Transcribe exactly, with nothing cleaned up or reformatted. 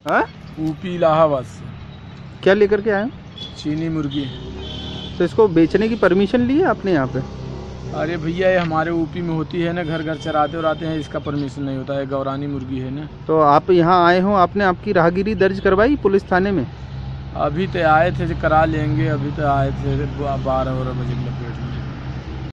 हाँ? यूपी इलाहाबाद से। क्या लेकर के आए? चीनी मुर्गी। तो इसको बेचने की परमिशन ली है आपने यहाँ पे? अरे भैया ये हमारे यूपी में होती है ना, घर घर चराते उराते हैं, इसका परमिशन नहीं होता है, गौरानी मुर्गी है ना। तो आप यहाँ आए हो, आपने आपकी राहगीरी दर्ज करवाई पुलिस थाने में? अभी तो आए थे, करा लेंगे, अभी तो आए थे बारह बारह बजे के लपेट में।